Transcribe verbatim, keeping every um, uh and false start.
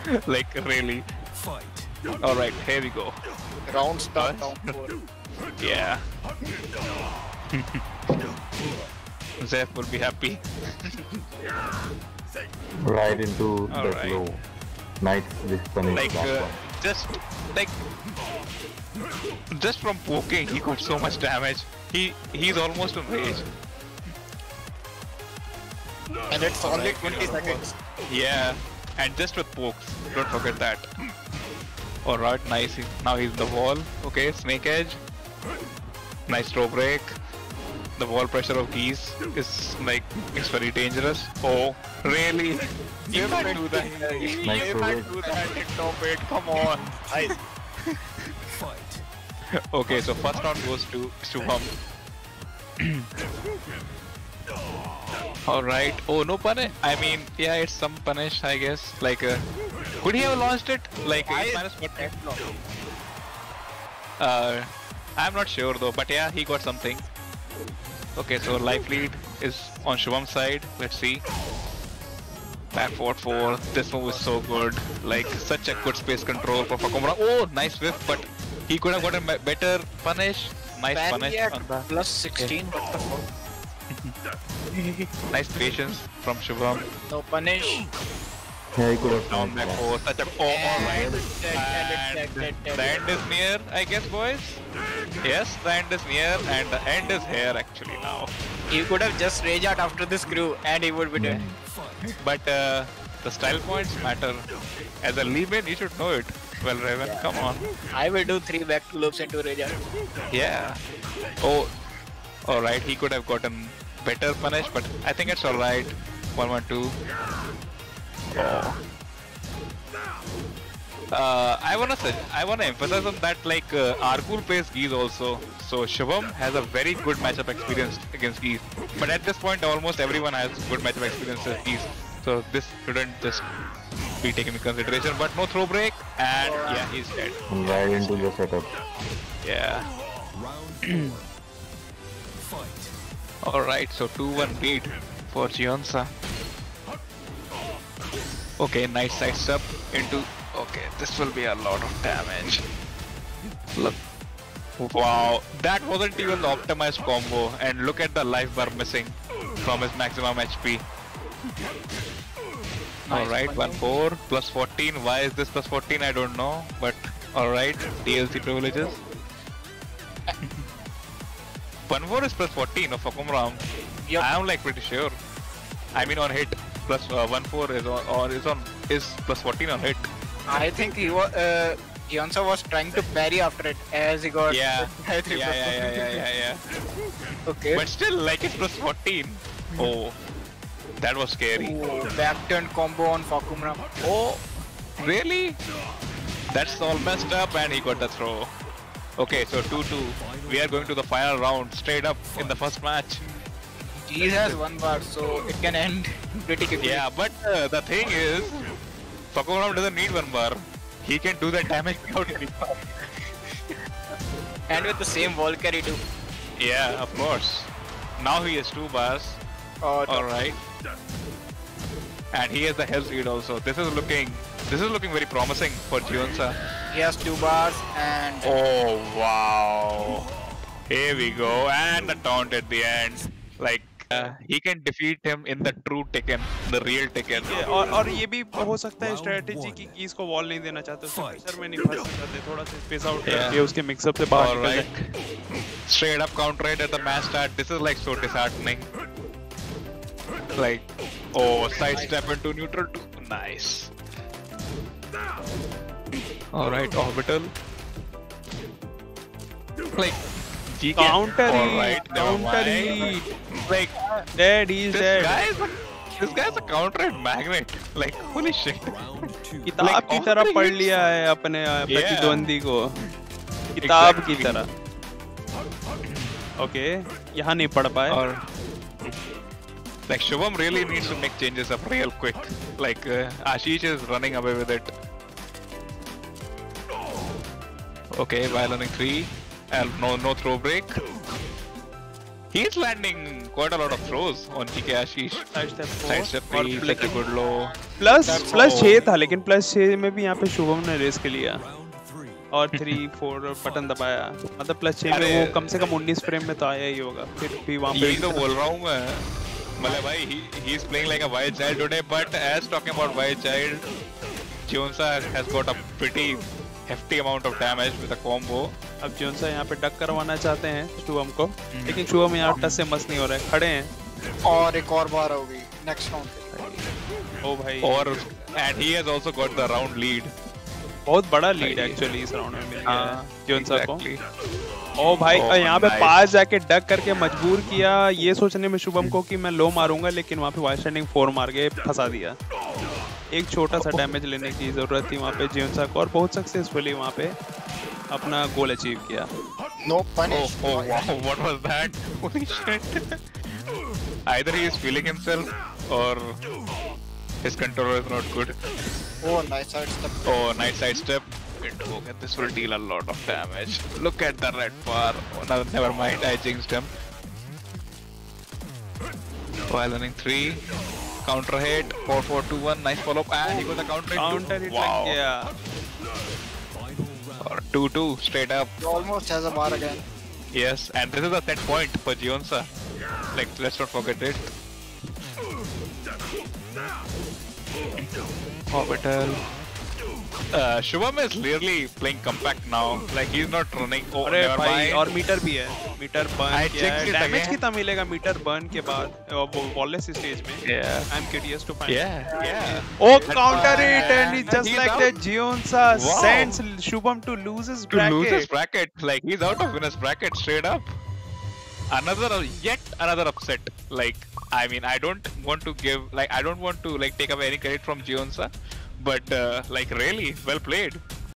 Like really. All right, here we go. Round start down four. Yeah. Zeph will be happy. Right into All the right. low. Nice this punish Like last uh, one. just like just from poking, he got so much damage. He he's almost on rage. And it's only twenty seconds. Yeah, and just with pokes. Don't forget that. All right, nice. Now he's in the wall. Okay, snake edge. Nice throw break. The wall pressure of Geese is like it's very dangerous. Oh, really? You can't do that. You Nice throw can't break. do that in top eight. Come on. Nice. Okay, so first round goes to Shubham. Alright. Oh, no punish? I mean, yeah, it's some punish, I guess. Like, uh, could he have launched it? Like, I- eight minus what? Uh, I'm not sure though, but yeah, he got something. Okay, so life lead is on Shubham's side. Let's see. Back forward four. This move is so good. Like, such a good space control for Fakumra. Oh, nice whiff, but he could have gotten a better punish. Nice Parry punish. at on the- plus sixteen, what the fuck? Nice patience from Shubham. No punish. Yeah, he could have Down found back that. four. Such a. Oh, alright. And check, and check, And check, check. the end is near, I guess, boys. Yes, the end is near, and the end is here actually now. He could have just rage out after the screw and he would be dead. But uh, the style points matter. As a Lee-Min, you should know it. Well, Raven, come on. I will do three back to loops into rage out. Yeah. Oh, alright. He could have gotten better punish, but I think it's alright. One, one, two. Oh. Uh, I wanna say, I wanna emphasize on that like uh, Argul plays Geese also, so Shubham has a very good matchup experience against Geese. But at this point, almost everyone has good matchup experience with Geese, so this shouldn't just be taken into consideration. But no throw break, and yeah, he's dead. Right into the setup. Yeah. All right, so two one lead for Gionsa. Okay, nice side step into. Okay, this will be a lot of damage. Look. Wow, that wasn't even the optimized combo. And look at the life bar missing from his maximum H P. Alright, one four plus fourteen. Why is this plus fourteen? I don't know. But alright, D L C privileges. one four is plus fourteen of Fakumram. Yep. I'm like pretty sure. I mean on hit plus uh, one four is on or is on is plus fourteen on hit. I think he was, uh, Gionsa was trying to parry after it as he got Yeah. yeah, Yeah, yeah, yeah, yeah, yeah, yeah. Okay. But still, like it's plus fourteen. Oh, that was scary. Ooh, back turn combo on Fakumram. Oh, really? That's all messed up, and he got the throw. Okay, so two two. We are going to the final round, straight up in the first match. He has one bar, so it can end pretty quickly. Yeah, but uh, the thing is, Fakumram doesn't need one bar. He can do that damage without any bar. And with the same wall carry too. Yeah, of course. Now he has two bars. Oh, All right. And he has the health lead also. This is looking, this is looking very promising for Gionsa. he has two bars and Oh wow! Here we go, and the taunt at the end. Like uh, he can defeat him in the true Tekken, the real Tekken. ये और और ये भी हो सकता है strategy की कि इसको वॉल नहीं देना चाहते, उसके प्रेशर में नहीं फंसना चाहते, थोड़ा सा स्पेस आउट Yeah. करके उसके मिक्सअप से बाहर All निकल right. जाए. Straight up counter right at the match start. This is like so disheartening. Like, oh, side step into neutral too. Nice. All right, orbital. Like, G K. Counter All hit, right, never counter mind. hit. Like, Dead, he's this dead. guy is a, this guy's a counter hit magnet. Like, holy shit. किताब Like, की all तरह the पढ़ hits- लिया है अपने अ, Yeah. प्रतिद्वंदी को, किताब की Exactly. तरह. ओके, यहाँ नहीं पढ़ पाए. Or like Shubham really needs to make changes up real quick. Like uh, Ashish is running away with it. Okay, while running three, and no no throw break. He's landing quite a lot of throws on G K Ashish. Side step Side step और three, like a good low. Plus That's plus all. छह था, लेकिन plus छह में भी यहाँ पे शुभम ने रेस के लिया और थ्री फोर बटन दबाया, मतलब प्लस छह में अरे। वो कम से कम उन्नीस फ्रेम में तो आया ही होगा, फिर भी वहाँ पे यही तो बोल रहा हूँ मैं, मतलब भाई he he is playing like a wild child today. But as talking about wild child, Jionsa has got a pretty hefty amount of damage with a combo. अब जोनसा यहाँ पे डक करवाना चाहते हैं शुभम को, लेकिन शुभम यहाँ टच से मस नहीं हो रहा है, खड़े हैं। और एक और बार होगी नेक्स्ट राउंड। ओ भाई, और and he has also got the round lead. बहुत बड़ा लीड भाई। एक्चुअली इस राउंड में मिल गया हाँ, है जोनसा को। exactly. ओ भाई, Oh, और यहाँ पे nice. पास जाके डक करके मजबूर किया, ये सोचने में शुभम को कि मैं लो मारूंगा, लेकिन वहाँ पे वाइड स्टैंडिंग फोर मार के फंसा दिया। एक छोटा सा डैमेज लेने की जरूरत थी वहाँ पे जोनसा को, और बहुत सक्सेसफुली वहाँ पे अपना गोल अचीव किया। नो Oh, पनिश। oh wow, what was that? Holy shit. Either he is feeling himself or his controller is not good. Oh, nice side step. Oh, nice side step. Okay, this will deal a lot of damage. Look at the red bar. Oh, no, never mind, I jinxed him. While running three, counter hit, four four two one, nice follow up, and he got the counter hit. Counter hit Wow. लग गया। Or two two, straight up. He almost has a bar again. Yes, and this is a set point for Jionsa. Like, let's not forget it. Orbital. Uh, Shubham is really playing compact now. Like, he's not running. Oh, अरे never भाई, mind. और meter भी है, meter I burn किया है। checked it damage again. कितना मिलेगा meter burn के बाद वॉलेस स्टेज में? Yeah. I am curious to find. Yeah, yeah. Oh, counter it, and he And just he's like out. that, Jionsa Wow. sends Shubham to lose his To bracket. lose his bracket. Like, he's out of winner's bracket straight up. Another, yet another upset. Like, I mean, I don't want to give, like, I don't want to, like, take away any credit from Jionsa. But, uh, like, really, well played.